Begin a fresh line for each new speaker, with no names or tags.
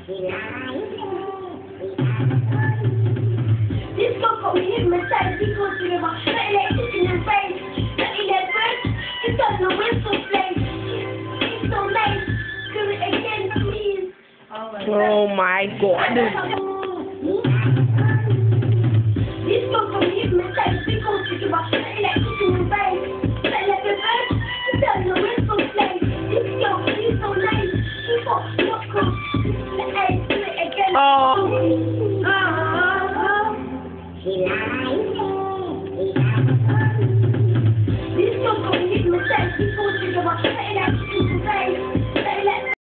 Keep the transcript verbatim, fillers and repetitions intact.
This song got me hypnotized because we were electric in the rain. The eleventh, it's on the whistle blade. It's so nice. Do it again, please.
Oh my god.